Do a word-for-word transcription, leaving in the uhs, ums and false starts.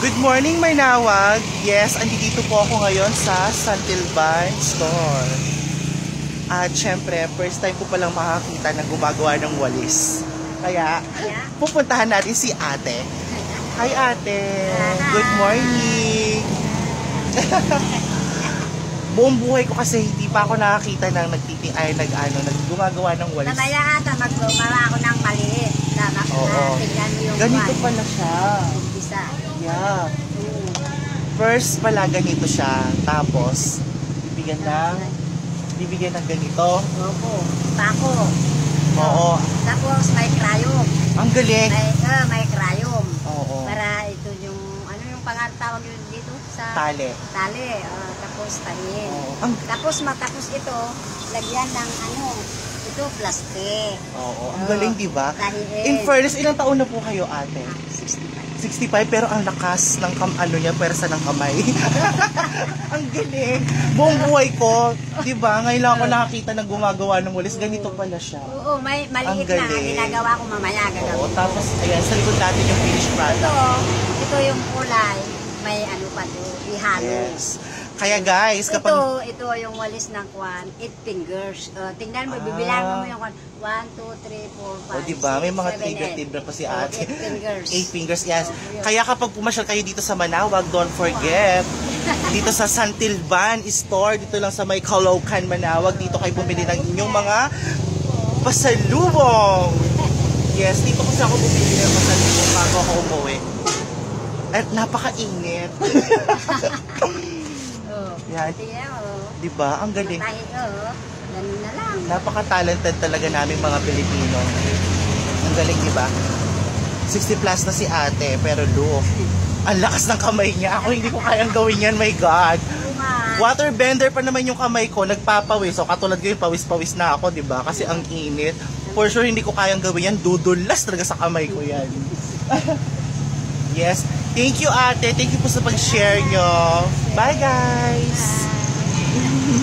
Good morning, Manawag. Yes, andito po ako ngayon sa Santilban Store. At syempre, first time ko palang makakita na gumagawa ng walis. Kaya, pupuntahan natin si ate. Hi ate! Good morning! Buong buhay ko kasi hindi pa ako nakakita ng nagtiti ay nag ano naggumagawa ng walis. Mamaya ata maggumawa ako ng maliit. Dapat Oo. tingnan mo yung Ganito one. pala siya. Isa. Yeah. First pala ganito siya. Tapos bibigyan ng bibigyan ng ganito. Opo. Pako. Oo. Tapos may crayon. Ang galing. May, uh, may crayon. Oo. Para ito yung, ano yung pangalan tawag yun dito? Sa Tali. Tali. Uh, tapos tahin. Oo. Ang Tapos matapos ito, lagyan ng ano, ito plastic. Oo. Ang galing, di ba? Tahiin. In fairness, ilang taon na po kayo, ate? Ah, sixty-five. sixty-five, pero ang lakas ng kam ano niya, persa ng kamay. Ang galing. Buong buhay ko, di ba? Ngayon lang ako nakakita ng gumagawa ng walis. Ganito pala siya. Oo, may Ang maliit na. galing. Ginagawa ko mamaya. Oo, Gagawin. tapos, ayan, sa likod natin yung finished product. Ito, ito yung kulay. May ano pa to, ihalo. Yes. Kaya guys, kapag... Ito, ito yung walis ng kwan, eight fingers. Uh, tingnan mo, Ah. bibilangan mo yung kwan. one, two, three, four, O, five, diba? May mga six, seven, trigger eight. tibra pa si Oh, ate. eight fingers. Eight fingers, yes. Oh, yun. Kaya kapag pumasyal kayo dito sa Manawag, don't forget, dito sa Santilban Store, dito lang sa may Caloocan, Manawag, dito kayo bumili ng inyong mga pasalubong. Yes, dito kasi ako bumili ng pasalubong bago ako umuwi. At napakainit. Oh, Yan. tingnan mo. Diba? Ang galing. Tahi ko, ganun na lang. Napaka-talented talaga namin mga Pilipino. Ang galing, diba? sixty plus na si ate, pero look, ang lakas ng kamay niya. Ako hindi ko kayang gawin yan, my God. Water bender pa naman yung kamay ko, nagpapawis. So, katulad ko yung pawis-pawis na ako, diba? Kasi ang init. For sure, hindi ko kayang gawin yan. Dudulas talaga sa kamay ko yan. Yes. Thank you, ate. Thank you po sa pag-share nyo. Bye, guys.